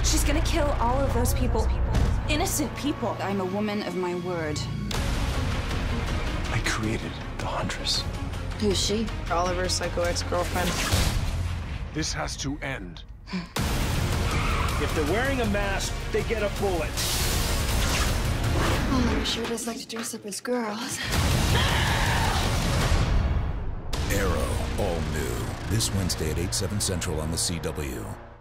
She's gonna kill all of those people. Innocent people. I'm a woman of my word. I created the Huntress. Who's she? Oliver's psycho ex-girlfriend. This has to end. If they're wearing a mask, they get a bullet. Oliver sure does like to dress up as girls. Arrow, all new. This Wednesday at 8/7 Central on the CW.